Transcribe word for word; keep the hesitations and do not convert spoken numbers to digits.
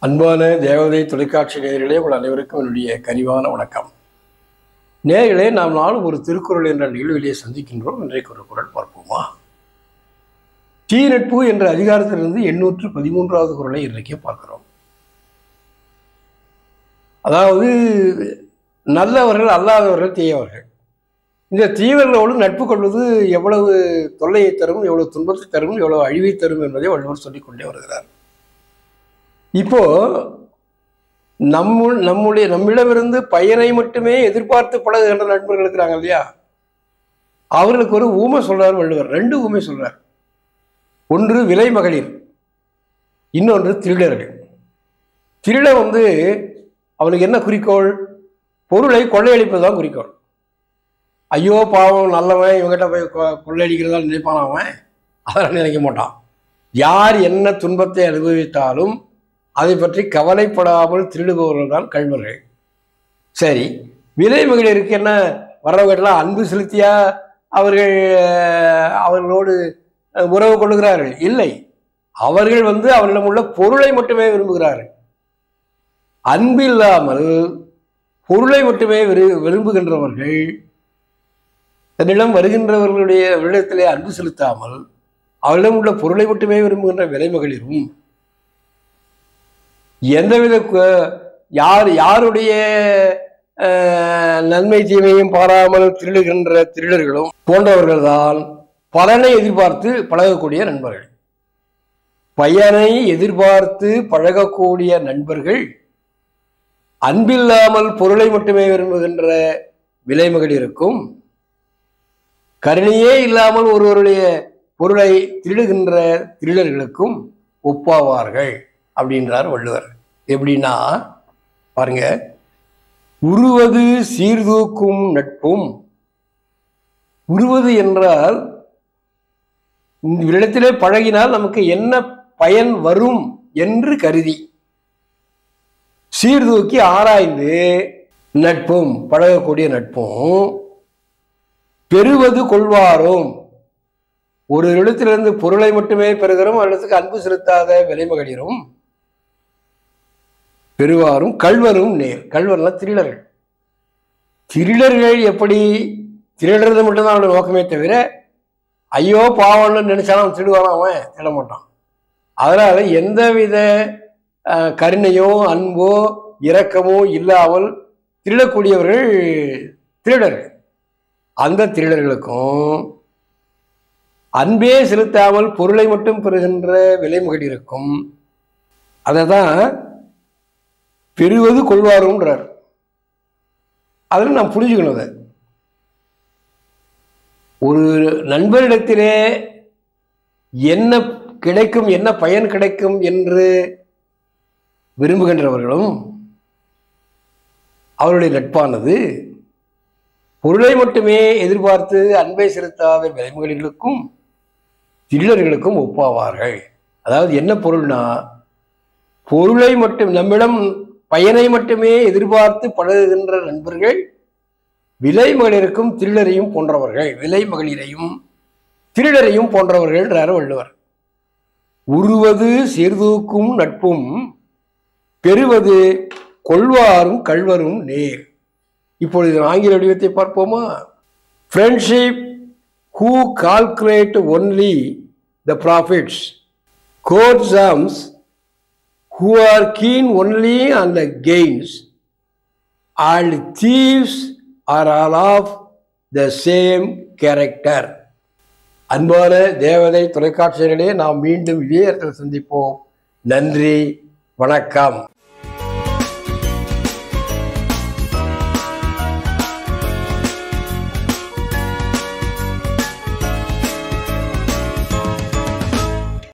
அன்பான தேவதை தொலைக்காட்சி நேயர்களே, உங்கள் அனைவருக்கும் என்னுடைய கனிவான வணக்கம். நேயர்களே, நாம் நாளும் ஒரு திருக்குறள் என்ற நிகழ்விலே சந்திக்கின்றோம். இன்றைக்கு ஒரு குறள் பார்ப்போமா? தீ நட்பு என்ற அதிகாரத்திலிருந்து எண்ணூற்று பதிமூன்றாவது குறளை இன்றைக்கே பார்க்கிறோம். அதாவது நல்லவர்கள் அல்லாதவர்கள் தீயவர்கள். இந்த தீவர்களோடு நட்பு கொள்வது எவ்வளவு தொல்லையை தரும், எவ்வளவு துன்பத்தை தரும், எவ்வளவு அழிவை தரும் என்பதை வள்ளுவர் சொல்லிக்கொண்டே வருகிறார். இப்போ நம்ம நம்முடைய நம்மிடமிருந்து பயனை மட்டுமே எதிர்பார்த்து பழகுகின்ற நண்பர்கள் இருக்கிறாங்க இல்லையா, அவர்களுக்கு ஒரு ஊமை சொல்றார் வள்ளுவர். ரெண்டு ஊமை சொல்றார். ஒன்று விலை மகளிர், இன்னொன்று திருடர்கள். திருடன் வந்து அவனுக்கு என்ன குறிக்கோள்? பொருளை கொள்ளையடிப்பது தான் குறிக்கோள். ஐயோ பாவம் நல்லவன், இவங்கிட்ட போய் கொள்ளையடிக்கிறதா நினைப்பான் அவன். அதெல்லாம் நினைக்க மாட்டான். யார் என்ன துன்பத்தை அனுபவித்தாலும் அதை பற்றி கவலைப்படாமல் திருடுபவர்கள் தான் கள்வர்கள். சரி, விலை மகளிருக்கு என்ன, வர்றவங்கெல்லாம் அன்பு செலுத்தியா அவர்கள் அவர்களோடு உறவு கொள்ளுகிறார்கள்? இல்லை, அவர்கள் வந்து அவர்களிடம் உள்ள பொருளை மட்டுமே விரும்புகிறார்கள். அன்பு இல்லாமல் பொருளை மட்டுமே விரு விரும்புகின்றவர்கள் தன்னிடம் வருகின்றவர்களுடைய விடத்திலே அன்பு செலுத்தாமல் அவர்களிடம் உள்ள பொருளை மட்டுமே விரும்புகின்ற விலை மகளிரும் எந்தவித யார் யாருடைய நன்மை தீமையும் பாராமல் திருடுகின்ற திருடர்களும் போன்றவர்கள் தான் பலனை எதிர்பார்த்து பழகக்கூடிய நண்பர்கள். பயனை எதிர்பார்த்து பழகக்கூடிய நண்பர்கள் அன்பில்லாமல் பொருளை மட்டுமே விரும்புகின்ற விலை மகளிருக்கும், கருணையே இல்லாமல் ஒருவருடைய பொருளை திருடுகின்ற திருடர்களுக்கும் ஒப்பாவார்கள் அப்படின்றார் வள்ளுவர். எப்படின்னா பாருங்க, உருவது சீர்தூக்கும் நட்பும். உருவது என்றால் இந்த இடத்திலே பழகினால் நமக்கு என்ன பயன் வரும் என்று கருதி சீர்தூக்கி ஆராய்ந்து நட்பும் பழகக்கூடிய நட்பும். பெறுவது கொள்வாரும், ஒரு இடத்திலிருந்து பொருளை மட்டுமே பெறுகிறோம், ஒரு இடத்துக்கு அன்பு செலுத்தாத விலை மகளிரும் பெறுவாரும் கள்வரும் நேர். கள்வர்லாம் திருடர்கள். திருடர்கள் எப்படி திருடுறது மட்டும்தான் அவனோட நோக்கமே தவிர ஐயோ பாவம்னு நினைச்சாலும் அவன் திருடுவானா? அவன் திருட மாட்டான். அதனால எந்தவித கருணையோ அன்போ இரக்கமோ இல்லாமல் திருடக்கூடியவர்கள் திருடர்கள். அந்த திருடர்களுக்கும் அன்பே செலுத்தாமல் பொருளை மட்டும் பெறுகின்ற விலை மகளிருக்கும் அதை தான் பெறுவது கொள்வாருன்றார். அதில் நாம் புரிஞ்சுக்கணும், அதை ஒரு நண்பரிடத்திலே என்ன கிடைக்கும், என்ன பயன் கிடைக்கும் என்று விரும்புகின்றவர்களும் அவருடைய நட்பானது பொருளை மட்டுமே எதிர்பார்த்து அன்பை செலுத்தாத விலைமகளிர்களுக்கும் திருடர்களுக்கும் ஒப்பாவார்கள். அதாவது என்ன பொருள்னா, பொருளை மட்டும் நம்மிடம் பயனை மட்டுமே எதிர்பார்த்து பழகுகின்ற நண்பர்கள் விலை மகளிருக்கும் திருடரையும் போன்றவர்கள், விலை மகளிரையும் திருடரையும் போன்றவர்கள் என்றார் வள்ளுவர். உருவது சீர்தூக்கும் நட்பும் பெறுவது கொள்வாரும் கள்வரும் நேர். இப்பொழுது ஆங்கில வடிவத்தை பார்ப்போமா? Friendship who calculate only the profits, courtesans who are keen only on the gains, and thieves are all of the same character. அன்பான தேவதை தொலைக்காட்சிகளே, நாம் மீண்டும் இதே இடத்தில் சந்திப்போம். நன்றி, வணக்கம்.